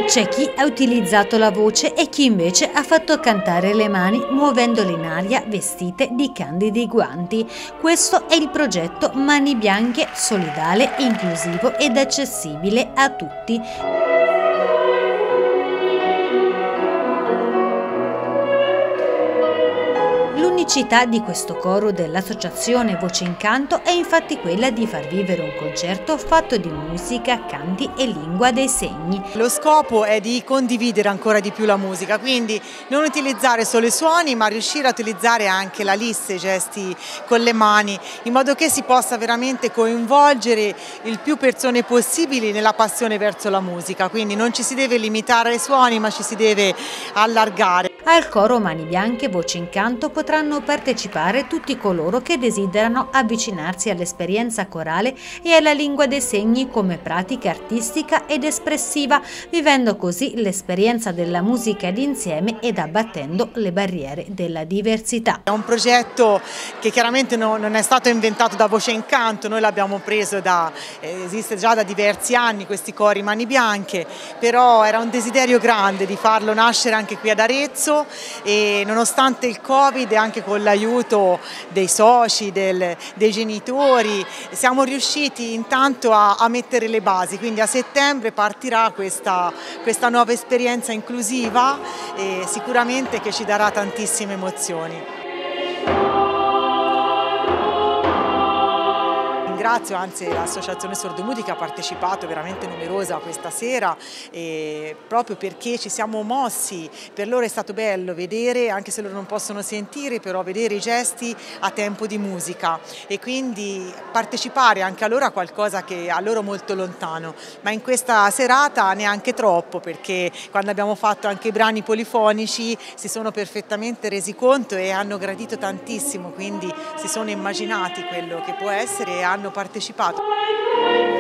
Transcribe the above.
C'è chi ha utilizzato la voce e chi invece ha fatto cantare le mani muovendole in aria vestite di candidi guanti. Questo è il progetto Mani Bianche, solidale, inclusivo ed accessibile a tutti. L'unicità di questo coro dell'associazione Voce in Canto è infatti quella di far vivere un concerto fatto di musica, canti e lingua dei segni. Lo scopo è di condividere ancora di più la musica, quindi non utilizzare solo i suoni ma riuscire a utilizzare anche la lista, i gesti con le mani, in modo che si possa veramente coinvolgere il più persone possibili nella passione verso la musica, quindi non ci si deve limitare ai suoni ma ci si deve allargare. Al coro Mani Bianche Voce in Canto potranno partecipare tutti coloro che desiderano avvicinarsi all'esperienza corale e alla lingua dei segni come pratica artistica ed espressiva, vivendo così l'esperienza della musica d'insieme ed abbattendo le barriere della diversità. È un progetto che chiaramente non è stato inventato da Voce in Canto, noi l'abbiamo preso esiste già da diversi anni questi cori Mani Bianche, però era un desiderio grande di farlo nascere anche qui ad Arezzo e nonostante il Covid e anche con l'aiuto dei soci, dei genitori, siamo riusciti intanto a mettere le basi, quindi a settembre partirà questa nuova esperienza inclusiva e sicuramente che ci darà tantissime emozioni. Ringrazio anzi l'associazione Sordomuti che ha partecipato, veramente numerosa questa sera, proprio perché ci siamo mossi. Per loro è stato bello vedere, anche se loro non possono sentire, però vedere i gesti a tempo di musica e quindi partecipare anche a loro a qualcosa che è a loro molto lontano, ma in questa serata neanche troppo, perché quando abbiamo fatto anche i brani polifonici si sono perfettamente resi conto e hanno gradito tantissimo, quindi si sono immaginati quello che può essere e hanno partecipato.